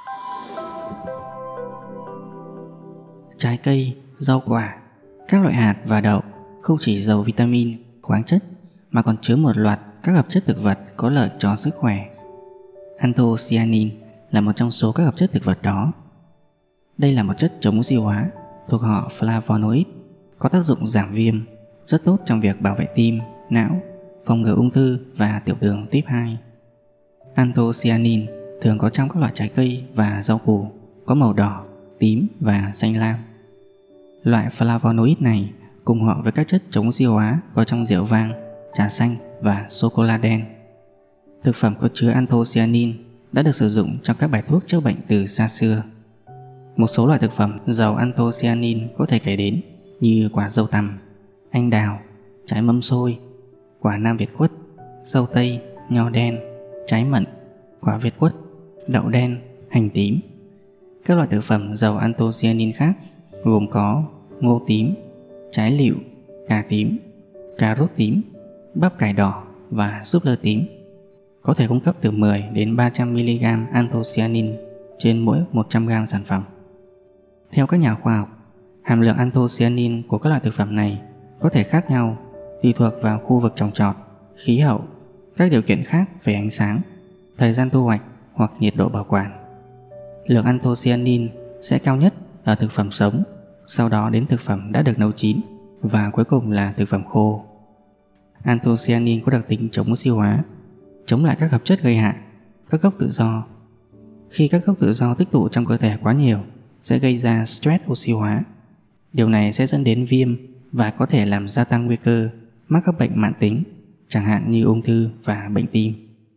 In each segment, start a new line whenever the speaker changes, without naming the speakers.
Trái cây, rau quả, các loại hạt và đậu không chỉ giàu vitamin, khoáng chất mà còn chứa một loạt các hợp chất thực vật có lợi cho sức khỏe. Anthocyanin là một trong số các hợp chất thực vật đó. Đây là một chất chống oxy hóa thuộc họ flavonoid, có tác dụng giảm viêm, rất tốt trong việc bảo vệ tim, não, phòng ngừa ung thư và tiểu đường type 2. Anthocyanin thường có trong các loại trái cây và rau củ có màu đỏ, tím và xanh lam. Loại flavonoid này cùng họ với các chất chống oxy hóa có trong rượu vang, trà xanh và sô-cô-la đen. Thực phẩm có chứa anthocyanin đã được sử dụng trong các bài thuốc chữa bệnh từ xa xưa. Một số loại thực phẩm giàu anthocyanin có thể kể đến như quả dâu tằm, anh đào, trái mâm xôi, quả nam Việt quất, dâu tây, nho đen, trái mận, quả Việt quất, đậu đen, hành tím. Các loại thực phẩm giàu anthocyanin khác gồm có ngô tím, trái lựu, cà tím, cà rốt tím, bắp cải đỏ và súp lơ tím, có thể cung cấp từ 10 đến 300 mg anthocyanin trên mỗi 100 g sản phẩm. Theo các nhà khoa học, hàm lượng anthocyanin của các loại thực phẩm này có thể khác nhau tùy thuộc vào khu vực trồng trọt, khí hậu, các điều kiện khác về ánh sáng, thời gian thu hoạch hoặc nhiệt độ bảo quản. Lượng anthocyanin sẽ cao nhất ở thực phẩm sống, sau đó đến thực phẩm đã được nấu chín và cuối cùng là thực phẩm khô. Anthocyanin có đặc tính chống oxy hóa, chống lại các hợp chất gây hại, các gốc tự do. Khi các gốc tự do tích tụ trong cơ thể quá nhiều sẽ gây ra stress oxy hóa. Điều này sẽ dẫn đến viêm và có thể làm gia tăng nguy cơ mắc các bệnh mãn tính, chẳng hạn như ung thư và bệnh tim.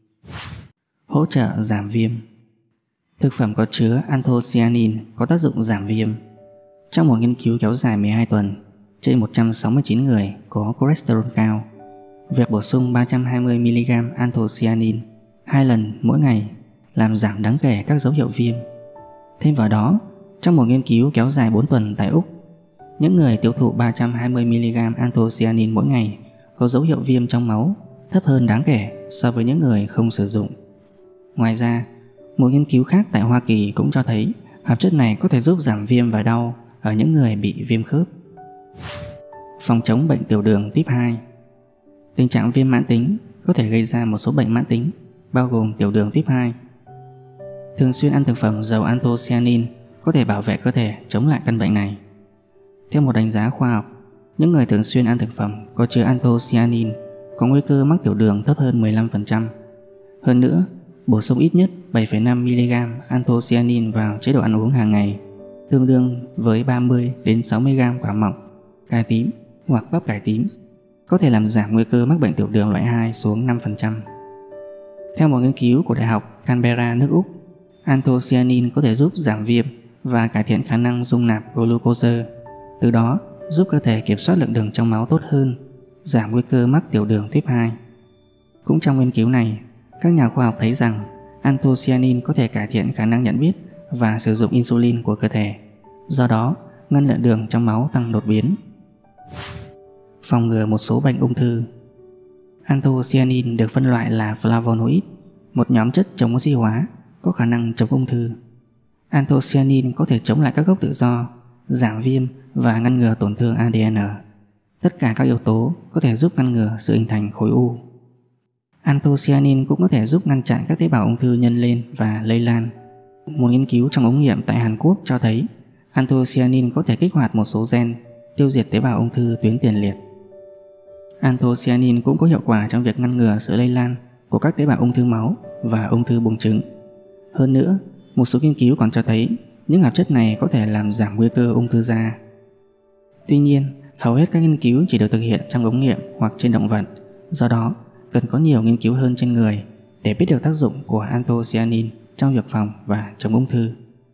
Hỗ trợ giảm viêm. Thực phẩm có chứa anthocyanin có tác dụng giảm viêm. Trong một nghiên cứu kéo dài 12 tuần, trên 169 người có cholesterol cao, việc bổ sung 320 mg anthocyanin 2 lần mỗi ngày làm giảm đáng kể các dấu hiệu viêm. Thêm vào đó, trong một nghiên cứu kéo dài 4 tuần tại Úc, những người tiêu thụ 320 mg anthocyanin mỗi ngày có dấu hiệu viêm trong máu thấp hơn đáng kể so với những người không sử dụng. Ngoài ra, một nghiên cứu khác tại Hoa Kỳ cũng cho thấy hợp chất này có thể giúp giảm viêm và đau ở những người bị viêm khớp. Phòng chống bệnh tiểu đường type 2. Tình trạng viêm mãn tính có thể gây ra một số bệnh mãn tính, bao gồm tiểu đường type 2. Thường xuyên ăn thực phẩm giàu anthocyanin có thể bảo vệ cơ thể chống lại căn bệnh này. Theo một đánh giá khoa học, những người thường xuyên ăn thực phẩm có chứa anthocyanin có nguy cơ mắc tiểu đường thấp hơn 15%. Hơn nữa, bổ sung ít nhất 7,5 mg anthocyanin vào chế độ ăn uống hàng ngày, tương đương với 30 đến 60 g quả mọng, cà tím hoặc bắp cải tím, có thể làm giảm nguy cơ mắc bệnh tiểu đường loại 2 xuống 5%. Theo một nghiên cứu của Đại học Canberra, nước Úc, anthocyanin có thể giúp giảm viêm và cải thiện khả năng dung nạp glucose, từ đó giúp cơ thể kiểm soát lượng đường trong máu tốt hơn, giảm nguy cơ mắc tiểu đường type 2. Cũng trong nghiên cứu này, các nhà khoa học thấy rằng anthocyanin có thể cải thiện khả năng nhận biết và sử dụng insulin của cơ thể, do đó ngăn lượng đường trong máu tăng đột biến. Phòng ngừa một số bệnh ung thư. Anthocyanin được phân loại là flavonoid, một nhóm chất chống oxy hóa có khả năng chống ung thư. Anthocyanin có thể chống lại các gốc tự do, giảm viêm và ngăn ngừa tổn thương ADN. Tất cả các yếu tố có thể giúp ngăn ngừa sự hình thành khối u. Anthocyanin cũng có thể giúp ngăn chặn các tế bào ung thư nhân lên và lây lan. Một nghiên cứu trong ống nghiệm tại Hàn Quốc cho thấy anthocyanin có thể kích hoạt một số gen tiêu diệt tế bào ung thư tuyến tiền liệt. Anthocyanin cũng có hiệu quả trong việc ngăn ngừa sự lây lan của các tế bào ung thư máu và ung thư buồng trứng. Hơn nữa, một số nghiên cứu còn cho thấy những hợp chất này có thể làm giảm nguy cơ ung thư da. Tuy nhiên, hầu hết các nghiên cứu chỉ được thực hiện trong ống nghiệm hoặc trên động vật, do đó cần có nhiều nghiên cứu hơn trên người để biết được tác dụng của anthocyanin trong việc phòng và chống ung thư.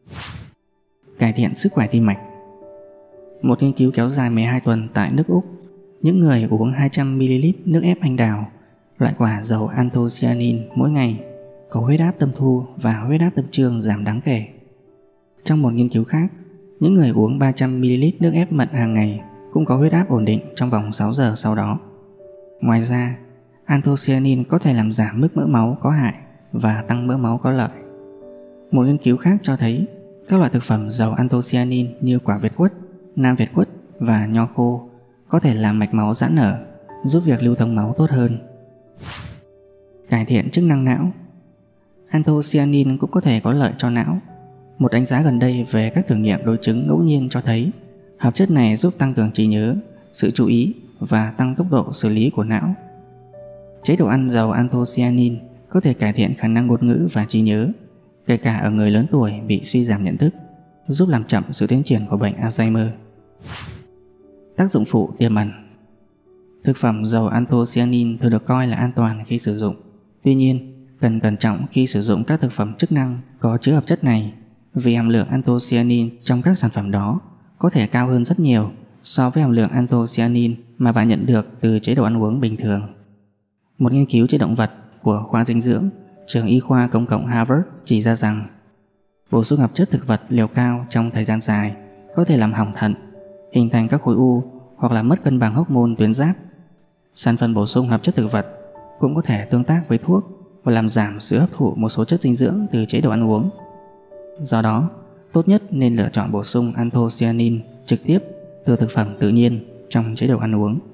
Cải thiện sức khỏe tim mạch. Một nghiên cứu kéo dài 12 tuần tại nước Úc, những người uống 200ml nước ép anh đào, loại quả giàu anthocyanin mỗi ngày, có huyết áp tâm thu và huyết áp tâm trương giảm đáng kể. Trong một nghiên cứu khác, những người uống 300ml nước ép mận hàng ngày cũng có huyết áp ổn định trong vòng 6 giờ sau đó. Ngoài ra, anthocyanin có thể làm giảm mức mỡ máu có hại và tăng mỡ máu có lợi. Một nghiên cứu khác cho thấy các loại thực phẩm giàu anthocyanin như quả việt quất, nam việt quất và nho khô có thể làm mạch máu giãn nở, giúp việc lưu thông máu tốt hơn. Cải thiện chức năng não. Anthocyanin cũng có thể có lợi cho não. Một đánh giá gần đây về các thử nghiệm đối chứng ngẫu nhiên cho thấy hợp chất này giúp tăng cường trí nhớ, sự chú ý và tăng tốc độ xử lý của não. Chế độ ăn giàu anthocyanin có thể cải thiện khả năng ngôn ngữ và trí nhớ, kể cả ở người lớn tuổi bị suy giảm nhận thức, giúp làm chậm sự tiến triển của bệnh Alzheimer. Tác dụng phụ tiềm ẩn. Thực phẩm giàu anthocyanin thường được coi là an toàn khi sử dụng. Tuy nhiên, cần cẩn trọng khi sử dụng các thực phẩm chức năng có chứa hợp chất này, vì hàm lượng anthocyanin trong các sản phẩm đó có thể cao hơn rất nhiều so với hàm lượng anthocyanin mà bạn nhận được từ chế độ ăn uống bình thường. Một nghiên cứu trên động vật của khoa dinh dưỡng, trường y khoa công cộng Harvard chỉ ra rằng bổ sung hợp chất thực vật liều cao trong thời gian dài có thể làm hỏng thận, hình thành các khối u hoặc là mất cân bằng hormone tuyến giáp. Sản phẩm bổ sung hợp chất thực vật cũng có thể tương tác với thuốc và làm giảm sự hấp thụ một số chất dinh dưỡng từ chế độ ăn uống. Do đó, tốt nhất nên lựa chọn bổ sung anthocyanin trực tiếp từ thực phẩm tự nhiên trong chế độ ăn uống.